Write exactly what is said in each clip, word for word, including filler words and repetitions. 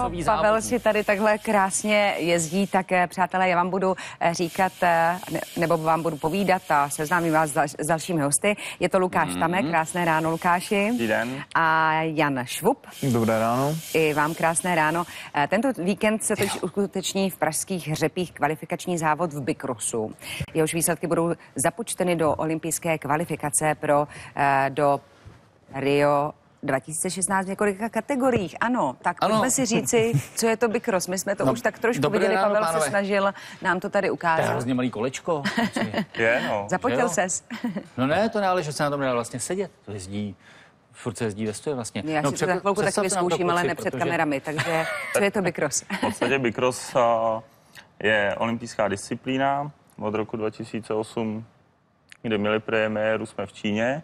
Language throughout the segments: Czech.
No, Pavel si tady takhle krásně jezdí, tak přátelé, já vám budu říkat, nebo vám budu povídat a seznámím vás s dalšími hosty. Je to Lukáš mm-hmm. Tamek, krásné ráno Lukáši. Dobrý den. A Jan Švup. Dobré ráno. I vám krásné ráno. Tento víkend se teď uskuteční v pražských Hřebích kvalifikační závod v bikrosu. Jehož výsledky budou započteny do olympijské kvalifikace pro do Rio dva tisíce šestnáct v několika kategoriích. Ano, tak ano. Pojďme si říci, co je to bikros. My jsme to no, už tak trošku viděli, ráno, Pavel pánové. Se snažil nám to tady ukázat. To je hrozně malý kolečko. Je, no. Zapotil ses. No ne, to ne, ale že se na tom nedá vlastně sedět. To jezdí, furt se jezdí ve stoje vlastně. Já no, si to za chvilku taky vyzkouším, ale ne před protože... kamerami, takže co je to bikros? V podstatě bikros je olympijská disciplína od roku dva tisíce osm, kde měli premiéru, jsme v Číně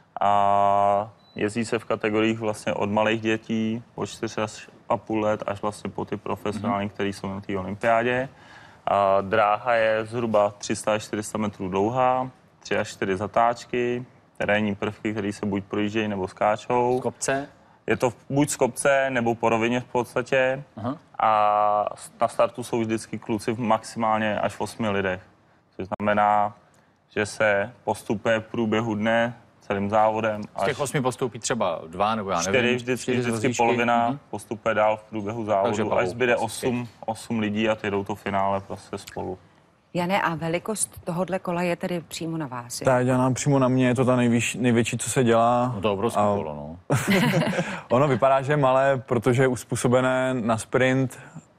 a jezdí se v kategoriích vlastně od malých dětí po čtyři a půl let až vlastně po ty profesionální, mm-hmm. který jsou na té olympiádě. A dráha je zhruba tři sta až čtyři sta metrů dlouhá, tři až čtyři zatáčky, terénní prvky, které se buď projíždějí nebo skáčou. Z kopce? Je to buď z kopce nebo po rovině v podstatě. Aha. A na startu jsou vždycky kluci v maximálně až v osmi lidech. Což znamená, že se postupuje v průběhu dne celým závodem. Z těch osmi postoupí třeba dva nebo já nevím. Čtyři vždycky, čtyři vždycky polovina mm-hmm. postupuje dál v průběhu závodu. Až zbyde osm, osm lidí a ty jdou to finále prostě spolu. Jane, a velikost tohohle kola je tedy přímo na vás? Tak, Jana, přímo na mě je to ta nejvíš, největší, co se dělá. No to obrovské a... kolo, no. Ono vypadá, že je malé, protože je uspůsobené na sprint.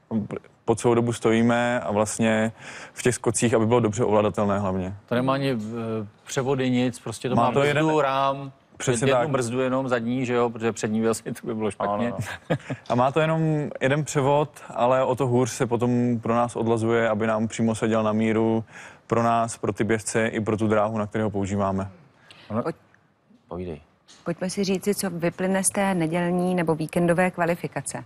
Po celou dobu stojíme a vlastně v těch skocích, aby bylo dobře ovladatelné hlavně. To nemá ani převody, nic, prostě to má, má to brzdu, jeden... rám, přesně jednu tak. Brzdu jenom zadní, že jo, protože přední vlastně to by bylo špatně. No, no. A má to jenom jeden převod, ale o to hůř se potom pro nás odlazuje, aby nám přímo seděl na míru pro nás, pro ty běžce i pro tu dráhu, na kterou používáme. Pojď. Povídej. Pojďme si říci, co vyplyne z té nedělní nebo víkendové kvalifikace.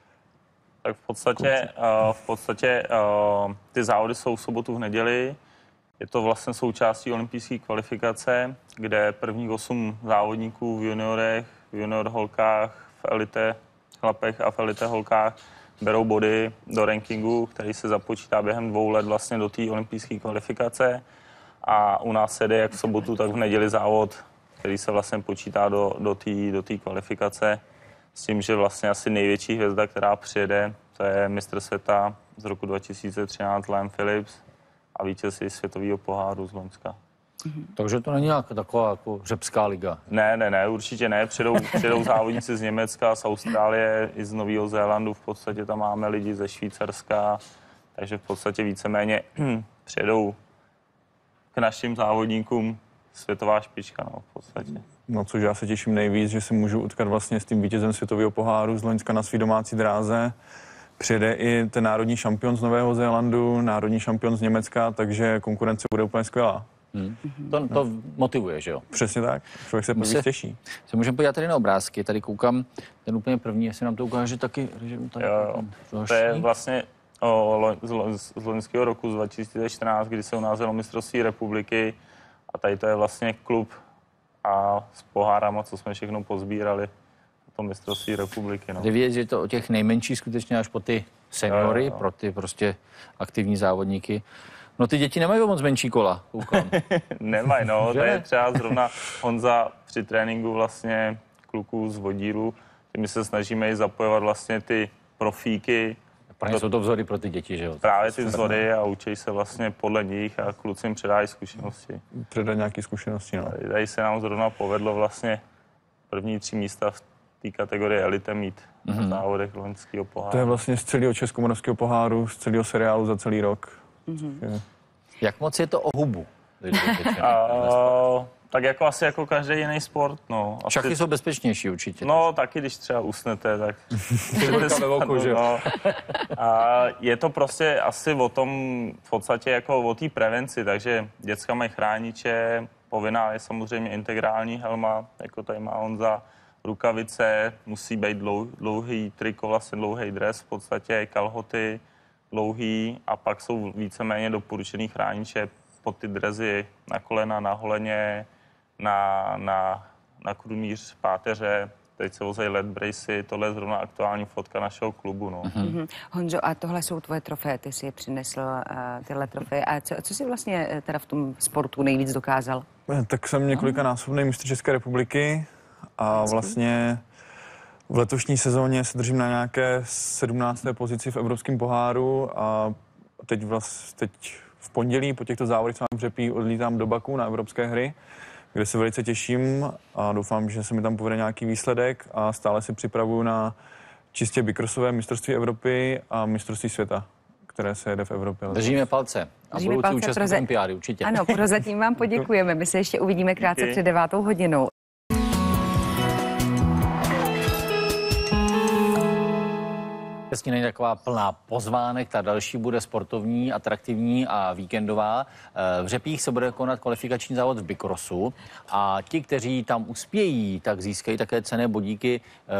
Tak v podstatě, uh, v podstatě uh, ty závody jsou v sobotu v neděli. Je to vlastně součástí olympijské kvalifikace, kde prvních osm závodníků v juniorech, v junior holkách, v elite chlapech a v elite holkách berou body do rankingu, který se započítá během dvou let vlastně do té olympijské kvalifikace. A u nás se jde jak v sobotu, tak v neděli závod, který se vlastně počítá do, do té do té kvalifikace. S tím, že vlastně asi největší hvězda, která přijede, to je mistr světa z roku dva tisíce třináct Liam Phillips a vítěz světového poháru z loňska. Mm-hmm. Takže to není nějaká taková jako řepská liga? Ne, ne, ne, určitě ne. Přijdou, přijdou závodníci z Německa, z Austrálie i z Nového Zélandu. V podstatě tam máme lidi ze Švýcarska, takže v podstatě víceméně přijedou k našim závodníkům světová špička, no, v podstatě. No, což já se těším nejvíc, že si můžu utkat vlastně s tím vítězem světového poháru z loňska na svý domácí dráze. Přijede i ten národní šampion z Nového Zélandu, národní šampion z Německa, takže konkurence bude úplně skvělá. Hmm. To, to motivuje, že jo? Přesně tak. Člověk se povíc těší. Se můžeme podívat tady na obrázky. Tady koukám, ten úplně první, jestli nám to ukáže taky. Že tady jo, to je vlastně o, z, z loňského roku, z dva tisíce čtrnáct, kdy se u nás jelo mistrovství republiky a tady to je vlastně klub a s pohárama, co jsme všechno pozbírali to mistrovství republiky. No. Jde vidět, že je to o těch nejmenších skutečně až po ty seniory, jo, jo. Pro ty prostě aktivní závodníky. No ty děti nemají moc menší kola, koukám. Nemají, no, to je třeba zrovna Honza při tréninku vlastně kluků z Vodílu. My se snažíme i zapojovat vlastně ty profíky. Právě jsou to vzory pro ty děti, že jo? Právě ty vzory a učí se vlastně podle nich a kluci jim předají zkušenosti. Předají nějaké zkušenosti, no. Tady, tady se nám zrovna povedlo vlastně první tři místa v té kategorii elite mít mm-hmm. na závodech loňského poháru. To je vlastně z celého Českomoravského poháru, z celého seriálu za celý rok. Mm-hmm. Jak moc je to o hubu? A, tak jako asi jako každý jiný sport, no. Asi... Šachy jsou bezpečnější určitě. No, taky když třeba usnete, tak... ve oku, že jo? No. A je to prostě asi o tom, v podstatě jako o té prevenci, takže děcka mají chrániče, povinná je samozřejmě integrální helma, jako tady má Honza, rukavice, musí být dlou, dlouhý triko, vlastně dlouhý dres, v podstatě kalhoty dlouhý a pak jsou víceméně doporučený chrániče pod ty drezy na kolena, na holeně, na, na, na krunýř páteře, teď se vozejí led bracy, tohle je zrovna aktuální fotka našeho klubu. No. Mm-hmm. Honzo, a tohle jsou tvoje trofeje, ty jsi je přinesl, uh, tyhle trofeje. A co, co jsi vlastně uh, teda v tom sportu nejvíc dokázal? Tak jsem několikanásobný mistr České republiky a vlastně v letošní sezóně se držím na nějaké sedmnácté pozici v Evropském poháru a teď, vlast, teď v pondělí po těchto závodech v Řepí odlítám do Baku na evropské hry, kde se velice těším a doufám, že se mi tam povede nějaký výsledek a stále si připravuju na čistě bicrossové mistrovství Evropy a mistrovství světa, které se jede v Evropě. Držíme palce a Držíme budoucí účast proza... olympiády určitě. Ano, prozatím vám poděkujeme. My se ještě uvidíme krátce před devátou hodinou. Jasně není taková plná pozvánek, ta další bude sportovní, atraktivní a víkendová. V Řepích se bude konat kvalifikační závod v bicrossu a ti, kteří tam uspějí, tak získají také cenné bodíky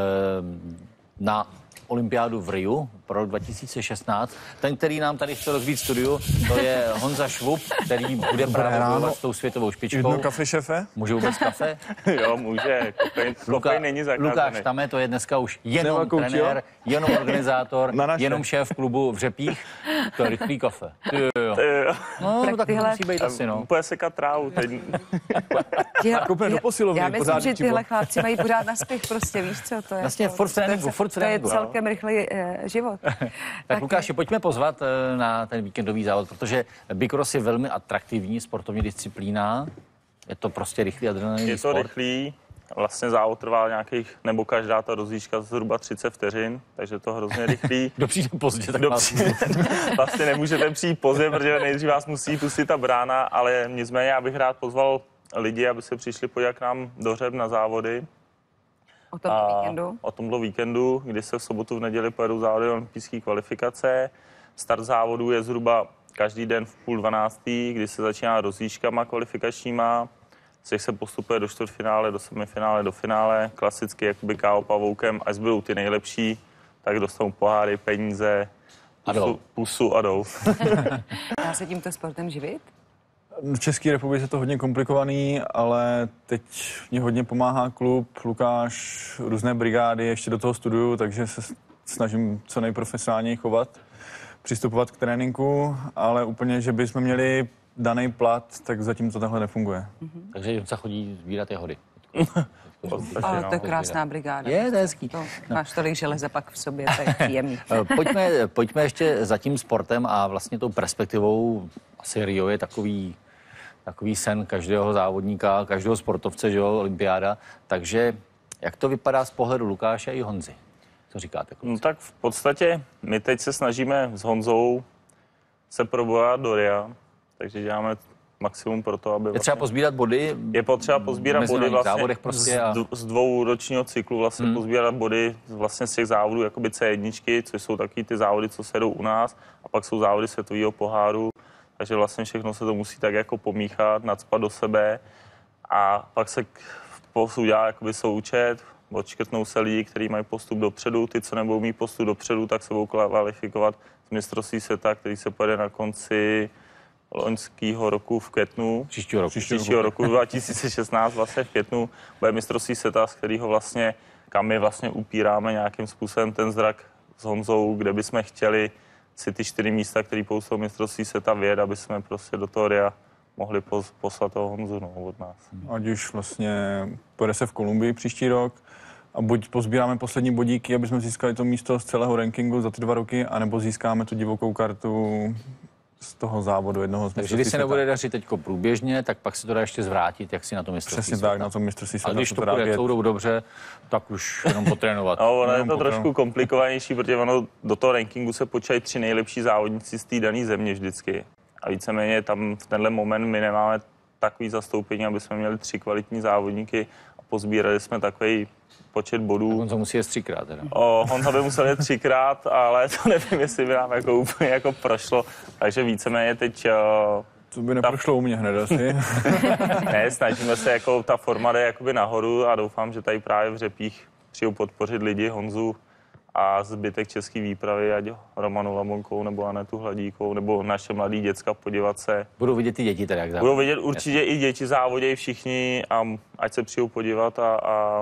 na olympiádu v Riu pro rok dva tisíce šestnáct. Ten, který nám tady chce rozbít studiu, to je Honza Švup, který bude právě bojovat s tou světovou špičkou. Jedno kafe, šefe? Může vůbec kafe? Jo, může. Kofein, kofein není zakázaný. Lukáš Tame, to je dneska už jenom trenér, jenom organizátor, jenom šéf klubu v Řepích. To je rychlý kafe. Jo, jo. No, no tak tyhle... musí být asi, no. Bude sekat trávu. Teď... do posilovny. Já myslím, že tyhle chlapci mají pořád na spěch, prostě víš co, to je. Vlastně furt v tréninku, furt v tréninku. To je celkem rychlý uh, život. tak, tak Lukáši, pojďme pozvat uh, na ten víkendový závod, protože bicross je velmi atraktivní sportovní disciplína. Je to prostě rychlý adrenalinový Je to sport. rychlý. Vlastně závod trvá nějakých, nebo každá ta rozjížďka zhruba třicet vteřin, takže to hrozně rychlý. Kdo přijde pozdě, tak Kdo přijde, vlastně nemůžete přijít pozdě, protože nejdřív vás musí pustit ta brána, ale nicméně já bych rád pozval lidi, aby se přišli podívat k nám do Řep na závody. O tomto víkendu? O tomto víkendu, kdy se v sobotu v neděli pojedou závody olympijské kvalifikace. Start závodu je zhruba každý den v půl dvanáctý, kdy se začíná rozjížďkama kvalifikačníma. Z těch se postupuje do čtvrtfinále, do semifinále, do finále. Klasicky jakoby ká ó pavoukem, až budou ty nejlepší, tak dostanou poháry, peníze, pusu, pusu a jdou. Dá se tímto sportem živit? V České republice je to hodně komplikovaný, ale teď mě hodně pomáhá klub, Lukáš, různé brigády, ještě do toho studuju, takže se snažím co nejprofesionálněji chovat, přistupovat k tréninku, ale úplně, že bychom měli daný plat, tak zatím to takhle nefunguje. Mm-hmm. Takže se chodí sbírat jehody. Ale to je krásná brigáda. Je, to je hezký. To, máš tolik železa pak v sobě, to je příjemný. pojďme, pojďme ještě za tím sportem a vlastně tou perspektivou. Asi Rio je takový, takový sen každého závodníka, každého sportovce, že jo, olympiáda. Takže jak to vypadá z pohledu Lukáše i Honzy? Co říkáte, kluci? No tak v podstatě my teď se snažíme s Honzou se probojovat do Ria, takže děláme maximum pro to, aby... Je vlastně, třeba pozbírat body? Je potřeba pozbírat body vlastně prostě a... z, z dvouročního cyklu vlastně hmm. pozbírat body vlastně z těch závodů jakoby C jedna, což jsou taky ty závody, co se jdou u nás, a pak jsou závody světového poháru, takže vlastně všechno se to musí tak jako pomíchat, nacpat do sebe a pak se udělá jakoby součet, odškrtnou se lidi, kteří mají postup dopředu, ty, co nebudou mít postup dopředu, tak se budou kvalifikovat z mistrovství světa, který se pojede na konci loňského roku v květnu. Příštího roku. Příštího roku dva tisíce šestnáct vlastně v květnu bude mistrovství světa, z kterého vlastně, kam my vlastně upíráme nějakým způsobem ten zrak s Honzou, kde bychom chtěli si ty čtyři místa, které poustou mistrovství světa vyjet, aby jsme prostě do toho Ria mohli poslat toho Honzu no, od nás. Ať už vlastně pojede se v Kolumbii příští rok a buď pozbíráme poslední bodíky, aby jsme získali to místo z celého rankingu za ty dva roky, anebo získáme tu divokou kartu z toho závodu jednoho z. Takže když se nebude dařit teďko průběžně, tak pak se to dá ještě zvrátit, jak si na to mistrovství Přesně světa. tak, na tom mistrovství světa. A když to bude celou dobu dobře, tak už jenom potrénovat. No, ono je to trošku komplikovanější, protože ono do toho rankingu se počítají tři nejlepší závodníci z té dané země vždycky. A víceméně tam v tenhle moment my nemáme takový zastoupení, aby jsme měli tři kvalitní závodníky a pozbírali jsme takový počet bodů. Tak Honza musí jet třikrát teda. O, Honza by musel jet třikrát, ale to nevím, jestli by nám jako úplně jako prošlo. Takže víceméně teď... To by neprošlo ta... u mě hned asi. Ne, snažíme se, jako ta forma jde jakoby nahoru a doufám, že tady právě v Řepích přijou podpořit lidi, Honzu a zbytek české výpravy, ať Romanu Lamonkou nebo Anetu Hladíkovou, nebo naše mladý děcka podívat se. Budou vidět ty děti teda, jak závodí. Budou vidět určitě Jasně. I děti závodějí všichni a ať se přijou podívat a, a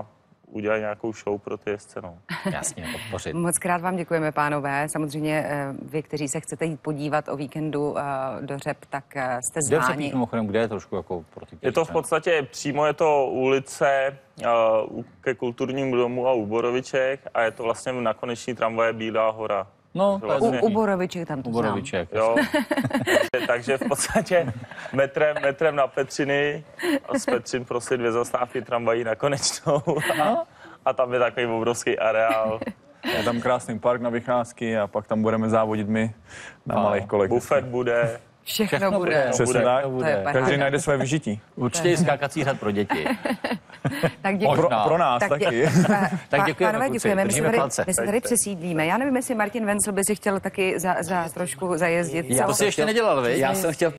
udělají nějakou show pro ty jezdce. No. Jasně, podpořit. Moc krát vám děkujeme, pánové. Samozřejmě eh, vy, kteří se chcete jít podívat o víkendu eh, do Řep, tak eh, jste Kde v zváni. Řepích, mimochodem, kde je trošku jako pro ty, Je to v podstatě přímo, je to ulice uh, ke kulturnímu domu a u Boroviček a je to vlastně na koneční tramvaje Bílá hora. No, to je U, vlastně- u Boroviček tam to U znám. Boroviček. Jo, takže, takže v podstatě metrem, metrem na Petřiny a z Petřin prostě dvě zastávky tramvají na konečnou a, a tam je takový obrovský areál. Je tam krásný park na vycházky a pak tam budeme závodit my na A malých kolech. Bufet bude. Všechno, Všechno bude. bude. Přesně bude. tak. To bude. To je paráda. Každý najde své vyžití. Určitě i skákací hrad pro děti. Tak děkuji. Pro, Možná. pro nás Tak, taky. dě, pa, Tak děkujeme, pánové, kluci. děkujeme. My se Držíme tady, palce. my se tady přesídlíme. Já nevím, jestli Martin Vencel by si chtěl taky za, za trošku zajezdit. Já co? To si ještě nedělal, viď? Já jsem chtěl